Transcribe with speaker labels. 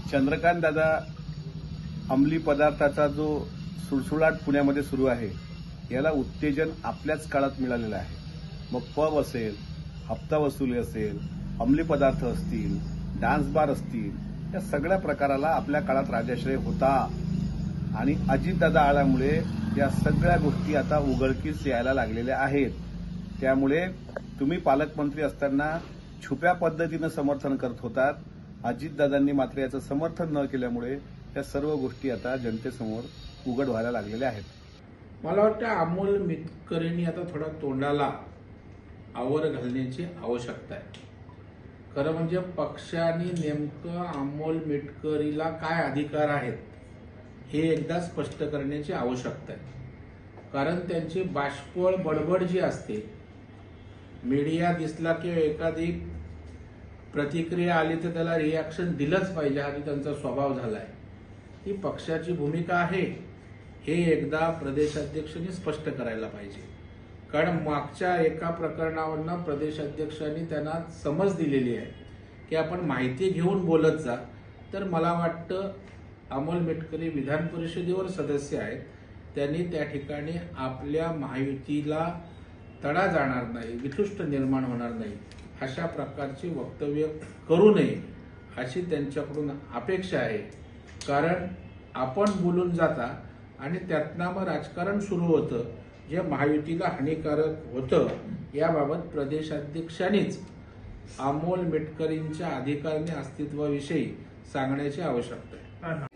Speaker 1: चंद्रकांत दादा अंमली पदार्थाचा जो सुळसुळाट पुण्यामध्ये सुरू आहे याला उत्तेजन आपल्याच काळात मिळालेलं आहे। मग पब असेल, हप्ता वसुली असेल, अंमली पदार्थ असतील, डान्स बार असतील, या सगळ्या प्रकाराला आपल्या काळात राजाश्रय होता आणि अजितदादा आल्यामुळे या सगळ्या गोष्टी आता उघडकीस यायला लागलेल्या आहेत। त्यामुळे तुम्ही पालकमंत्री असताना छुप्या पद्धतीनं समर्थन करत होतात, अजितदादांनी मात्र याचं समर्थन न केल्यामुळे या सर्व गोष्टी आता जनतेसमोर उघड व्हायला लागलेल्या आहेत।
Speaker 2: मला वाटतं अमोल मिटकरींनी आता थोडा तोंडाला आवर घालण्याची आवश्यकता आहे। खरं म्हणजे पक्षाने नेमकं अमोल मिटकरीला काय अधिकार आहेत हे एकदा स्पष्ट करण्याची आवश्यकता आहे। कारण त्यांची बाष्पळ बडबड जी असते, मीडिया दिसला की एखादी प्रतिक्रिया आली तर त्याला रिॲक्शन दिलंच पाहिजे, हा त्यांचा स्वभाव झालाय। ही पक्षाची भूमिका आहे हे एकदा प्रदेशाध्यक्षांनी स्पष्ट करायला पाहिजे। कारण मागच्या एका प्रकरणावरनं प्रदेशाध्यक्षांनी त्यांना समज दिलेली आहे की आपण माहिती घेऊन बोलत जा। तर मला वाटतं अमोल मिटकरी विधान परिषदेवर सदस्य आहेत, त्यांनी त्या ठिकाणी आपल्या महायुतीला तडा जाणार नाही, वितुष्ट निर्माण होणार नाही अशा प्रकारची वक्तव्य करू नये अशी त्यांच्याकडून अपेक्षा आहे। कारण आपण बोलून जाता आणि त्यातनं मग राजकारण सुरू होतं जे महायुतीला हानिकारक होतं। याबाबत प्रदेशाध्यक्षांनीच अमोल मिटकरींच्या अधिकार आणि अस्तित्वाविषयी सांगण्याची आवश्यकता आहे।